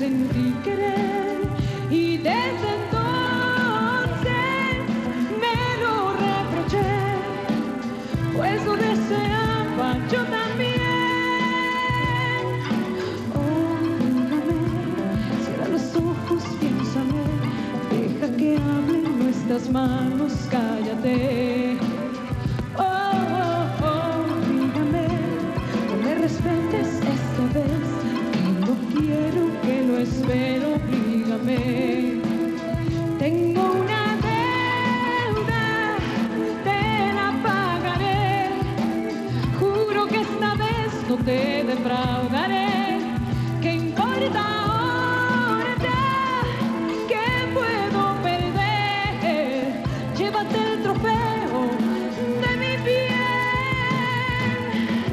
sentí querer y desde entonces me lo reproché, pues lo deseaba yo también. Oh, mírame, cierra los ojos, piénsame, deja que hablen nuestras manos, cállate. Oh, oh, oh, mírame, no me respetes esta vez, que no quiero, que no espero, dígame. Tengo una deuda, te la pagaré, juro que esta vez no te defraudaré. ¿Qué importa ahora? ¿Qué puedo perder? Llévate el trofeo de mi piel.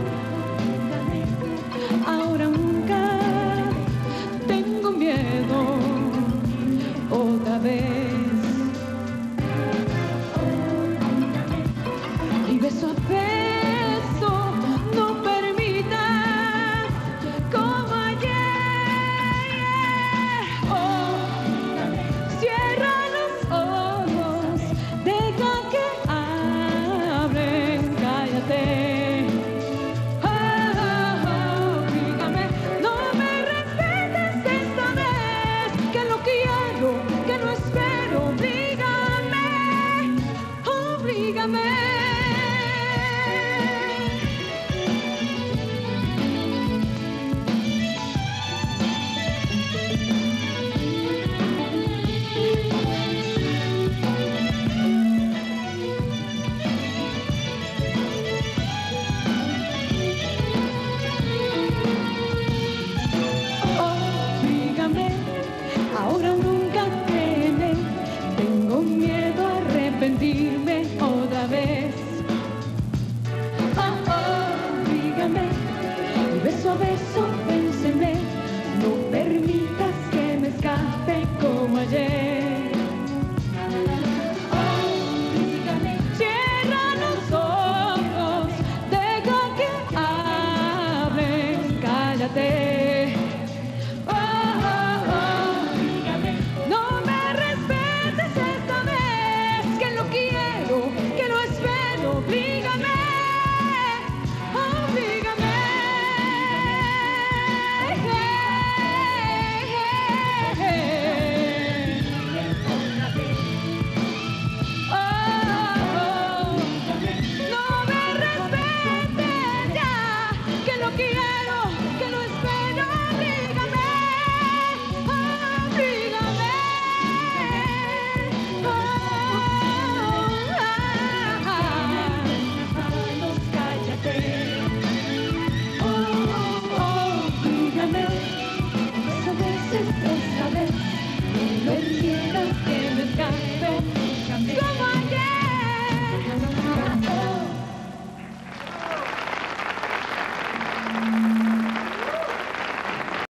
Ahora nunca tengo miedo otra vez. Y beso a beso no permitas como ayer. Oh, cierra los ojos, deja que hablen, cállate. Oh, oh, oh, dígame, no me respetes esta vez, que no quiero, que no espero, dígame, oblígame. Dígame, ahora nunca créeme, tengo miedo a arrepentirme otra vez. Oh, oh, dígame, y beso a beso, vénseme, no permitas que me escape como ayer. Oh, dígame, cierra los ojos, deja que hablen, cállate.